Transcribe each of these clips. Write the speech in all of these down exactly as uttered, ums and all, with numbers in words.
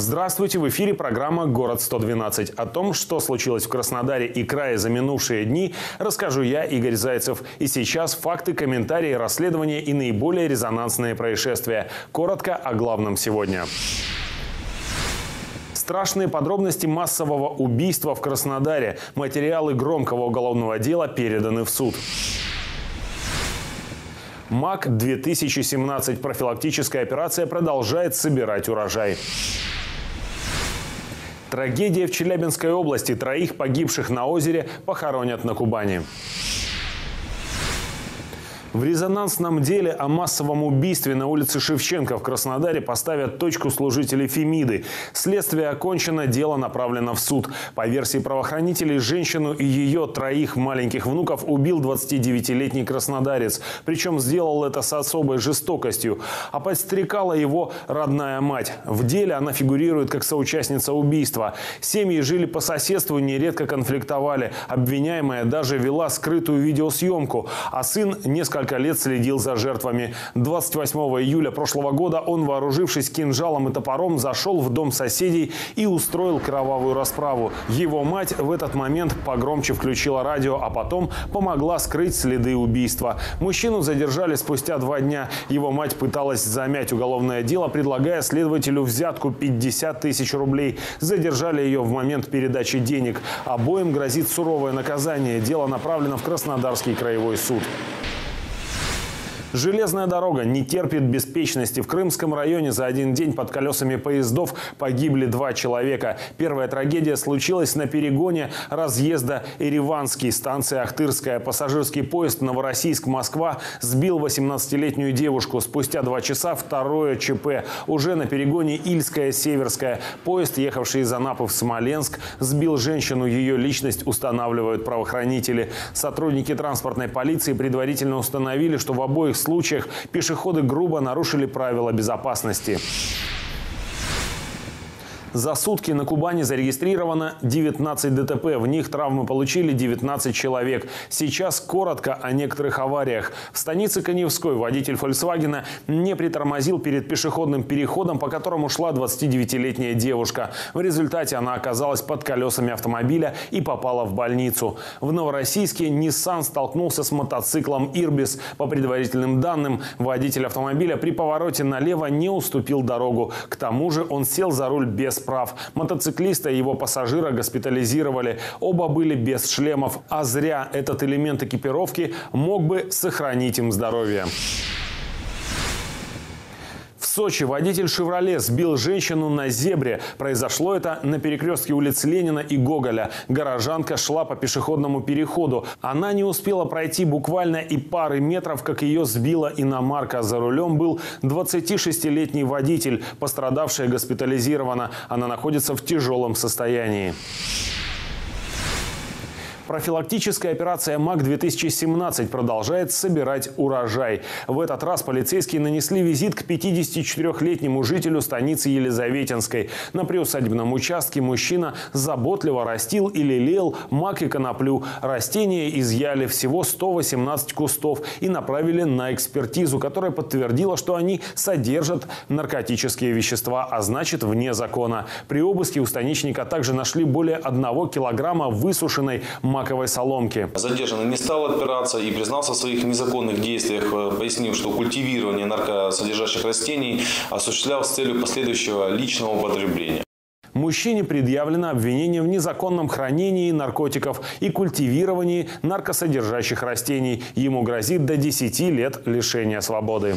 Здравствуйте! В эфире программа «Город сто двенадцать». О том, что случилось в Краснодаре и крае за минувшие дни, расскажу я, Игорь Зайцев. И сейчас факты, комментарии, расследования и наиболее резонансные происшествия. Коротко о главном сегодня. Страшные подробности массового убийства в Краснодаре. Материалы громкого уголовного дела переданы в суд. МАК две тысячи семнадцать. Профилактическая операция продолжает собирать урожай. Трагедия в Челябинской области. Троих погибших на озере похоронят на Кубани. В резонансном деле о массовом убийстве на улице Шевченко в Краснодаре поставят точку служители Фемиды. Следствие окончено, дело направлено в суд. По версии правоохранителей, женщину и ее троих маленьких внуков убил двадцатидевятилетний краснодарец. Причем сделал это с особой жестокостью. А подстрекала его родная мать. В деле она фигурирует как соучастница убийства. Семьи жили по соседству, нередко конфликтовали. Обвиняемая даже вела скрытую видеосъемку. А сын несколько Несколько лет следил за жертвами. двадцать восьмого июля прошлого года он, вооружившись кинжалом и топором, зашел в дом соседей и устроил кровавую расправу. Его мать в этот момент погромче включила радио, а потом помогла скрыть следы убийства. Мужчину задержали спустя два дня. Его мать пыталась замять уголовное дело, предлагая следователю взятку пятьдесят тысяч рублей. Задержали ее в момент передачи денег. Обоим грозит суровое наказание. Дело направлено в Краснодарский краевой суд. Железная дорога не терпит беспечности. В Крымском районе за один день под колесами поездов погибли два человека. Первая трагедия случилась на перегоне разъезда Ереванский, станция Ахтырская. Пассажирский поезд Новороссийск-Москва сбил восемнадцатилетнюю девушку. Спустя два часа второе ЧП. Уже на перегоне Ильская-Северская. Поезд, ехавший из Анапы в Смоленск, сбил женщину. Ее личность устанавливают правоохранители. Сотрудники транспортной полиции предварительно установили, что в обоих В случаях пешеходы грубо нарушили правила безопасности. За сутки на Кубани зарегистрировано девятнадцать ДТП. В них травмы получили девятнадцать человек. Сейчас коротко о некоторых авариях. В станице Каневской водитель «Фольксвагена» не притормозил перед пешеходным переходом, по которому шла двадцатидевятилетняя девушка. В результате она оказалась под колесами автомобиля и попала в больницу. В Новороссийске Nissan столкнулся с мотоциклом «Ирбис». По предварительным данным, водитель автомобиля при повороте налево не уступил дорогу. К тому же он сел за руль без прав. Мотоциклиста и его пассажира госпитализировали. Оба были без шлемов. А зря. Этот элемент экипировки мог бы сохранить им здоровье. В Сочи водитель «Шевроле» сбил женщину на зебре. Произошло это на перекрестке улиц Ленина и Гоголя. Горожанка шла по пешеходному переходу. Она не успела пройти буквально и пары метров, как ее сбила иномарка. За рулем был двадцатишестилетний водитель. Пострадавшая госпитализирована. Она находится в тяжелом состоянии. Профилактическая операция МАК две тысячи семнадцать продолжает собирать урожай. В этот раз полицейские нанесли визит к пятидесятичетырёхлетнему жителю станицы Елизаветинской. На приусадебном участке мужчина заботливо растил и лелеял мак и коноплю. Растения изъяли всего сто восемнадцать кустов и направили на экспертизу, которая подтвердила, что они содержат наркотические вещества, а значит вне закона. При обыске у станичника также нашли более одного килограмма высушенной маковой маковой соломки. Задержанный не стал отпираться и признался в своих незаконных действиях, пояснив, что культивирование наркосодержащих растений осуществлял с целью последующего личного употребления. Мужчине предъявлено обвинение в незаконном хранении наркотиков и культивировании наркосодержащих растений. Ему грозит до десяти лет лишения свободы.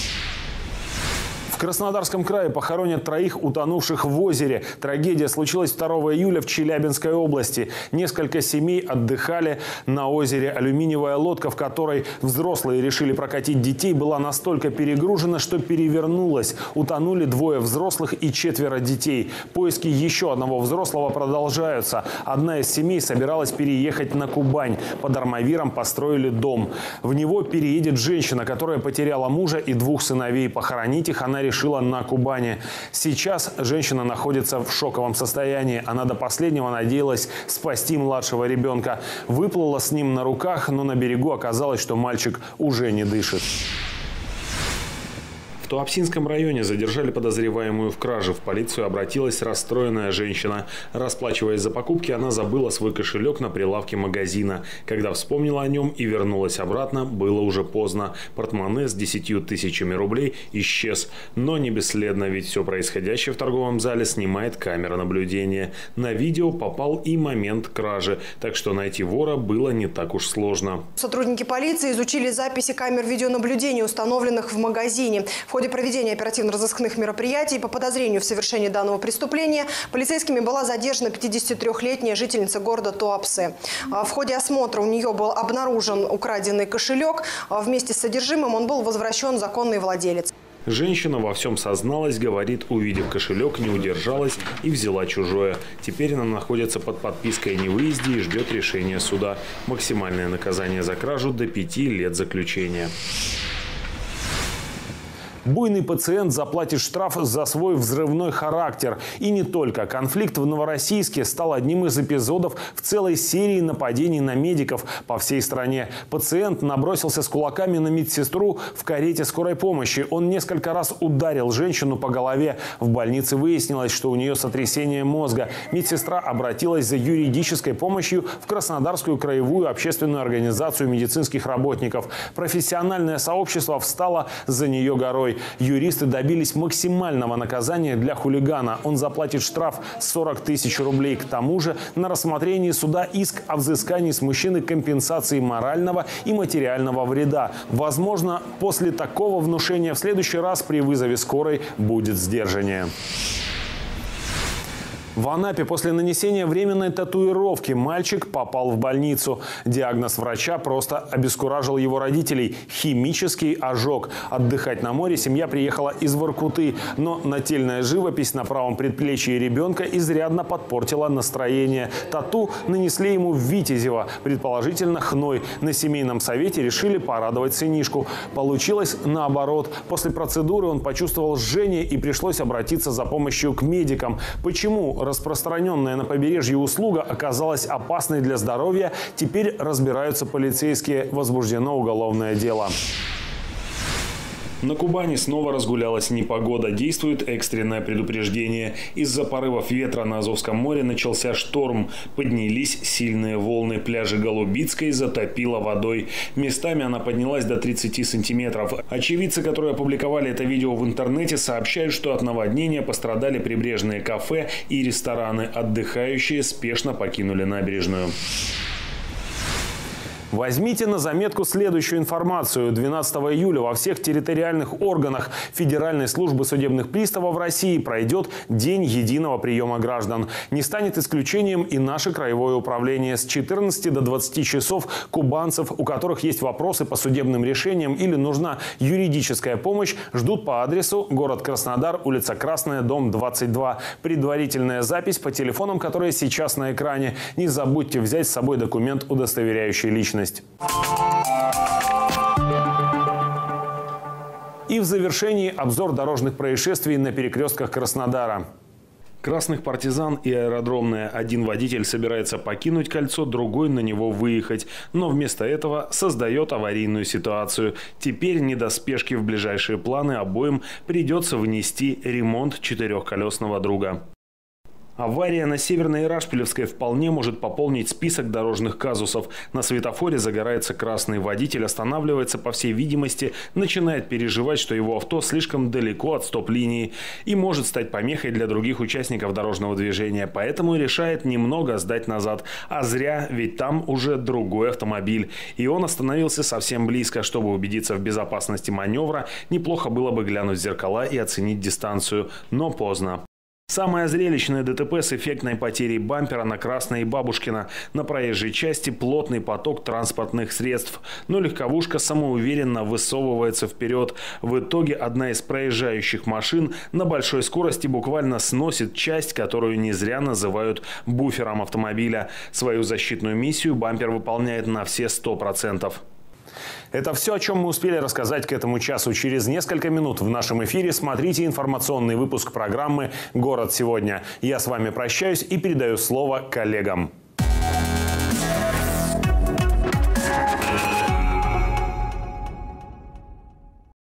В Краснодарском крае похоронят троих утонувших в озере. Трагедия случилась второго июля в Челябинской области. Несколько семей отдыхали на озере. Алюминиевая лодка, в которой взрослые решили прокатить детей, была настолько перегружена, что перевернулась. Утонули двое взрослых и четверо детей. Поиски еще одного взрослого продолжаются. Одна из семей собиралась переехать на Кубань. Под Армавиром построили дом. В него переедет женщина, которая потеряла мужа и двух сыновей. Похоронить их она решила решила на Кубани. Сейчас женщина находится в шоковом состоянии. Она до последнего надеялась спасти младшего ребенка. Выплыла с ним на руках, но на берегу оказалось, что мальчик уже не дышит. Туапсинском районе задержали подозреваемую в краже. В полицию обратилась расстроенная женщина. Расплачиваясь за покупки, она забыла свой кошелек на прилавке магазина. Когда вспомнила о нем и вернулась обратно, было уже поздно. Портмоне с десятью тысячами рублей исчез. Но не бесследно, ведь все происходящее в торговом зале снимает камера наблюдения. На видео попал и момент кражи, так что найти вора было не так уж сложно. Сотрудники полиции изучили записи камер видеонаблюдения, установленных в магазине. В ходе проведения оперативно-розыскных мероприятий по подозрению в совершении данного преступления полицейскими была задержана пятидесятитрёхлетняя жительница города Туапсе. В ходе осмотра у нее был обнаружен украденный кошелек. Вместе с содержимым он был возвращен законный владелец. Женщина во всем созналась, говорит, увидев кошелек, не удержалась и взяла чужое. Теперь она находится под подпиской о невыезде и ждет решения суда. Максимальное наказание за кражу до пяти лет заключения. Буйный пациент заплатит штраф за свой взрывной характер. И не только. Конфликт в Новороссийске стал одним из эпизодов в целой серии нападений на медиков по всей стране. Пациент набросился с кулаками на медсестру в карете скорой помощи. Он несколько раз ударил женщину по голове. В больнице выяснилось, что у нее сотрясение мозга. Медсестра обратилась за юридической помощью в Краснодарскую краевую общественную организацию медицинских работников. Профессиональное сообщество встало за нее горой. Юристы добились максимального наказания для хулигана. Он заплатит штраф сорок тысяч рублей. К тому же на рассмотрении суда иск о взыскании с мужчины компенсации морального и материального вреда. Возможно, после такого внушения в следующий раз при вызове скорой будет сдержание. В Анапе после нанесения временной татуировки мальчик попал в больницу. Диагноз врача просто обескуражил его родителей – химический ожог. Отдыхать на море семья приехала из Воркуты. Но нательная живопись на правом предплечье ребенка изрядно подпортила настроение. Тату нанесли ему в Витязево, предположительно хной. На семейном совете решили порадовать сынишку. Получилось наоборот. После процедуры он почувствовал жжение и пришлось обратиться за помощью к медикам. Почему распространенная на побережье услуга оказалась опасной для здоровья, теперь разбираются полицейские. Возбуждено уголовное дело. На Кубани снова разгулялась непогода. Действует экстренное предупреждение. Из-за порывов ветра на Азовском море начался шторм. Поднялись сильные волны. Пляжи Голубицкой затопило водой. Местами она поднялась до тридцати сантиметров. Очевидцы, которые опубликовали это видео в интернете, сообщают, что от наводнения пострадали прибрежные кафе и рестораны. Отдыхающие спешно покинули набережную. Возьмите на заметку следующую информацию. двенадцатого июля во всех территориальных органах Федеральной службы судебных приставов России пройдет День единого приема граждан. Не станет исключением и наше краевое управление. С четырнадцати до двадцати часов кубанцев, у которых есть вопросы по судебным решениям или нужна юридическая помощь, ждут по адресу город Краснодар, улица Красная, дом двадцать два. Предварительная запись по телефонам, которые сейчас на экране. Не забудьте взять с собой документ, удостоверяющий личность. И в завершении обзор дорожных происшествий на перекрестках Краснодара. Красных партизан и аэродромная. Один водитель собирается покинуть кольцо, другой на него выехать. Но вместо этого создает аварийную ситуацию. Теперь не до спешки в ближайшие планы обоим придется внести ремонт четырехколесного друга. Авария на Северной Ирашпилевской вполне может пополнить список дорожных казусов. На светофоре загорается красный. Водитель останавливается, по всей видимости, начинает переживать, что его авто слишком далеко от стоп-линии и может стать помехой для других участников дорожного движения. Поэтому решает немного сдать назад. А зря, ведь там уже другой автомобиль. И он остановился совсем близко. Чтобы убедиться в безопасности маневра, неплохо было бы глянуть в зеркала и оценить дистанцию. Но поздно. Самое зрелищное ДТП с эффектной потерей бампера на Красной и Бабушкина. На проезжей части плотный поток транспортных средств. Но легковушка самоуверенно высовывается вперед. В итоге одна из проезжающих машин на большой скорости буквально сносит часть, которую не зря называют буфером автомобиля. Свою защитную миссию бампер выполняет на все сто процентов. Это все, о чем мы успели рассказать к этому часу. Через несколько минут в нашем эфире смотрите информационный выпуск программы «Город сегодня». Я с вами прощаюсь и передаю слово коллегам.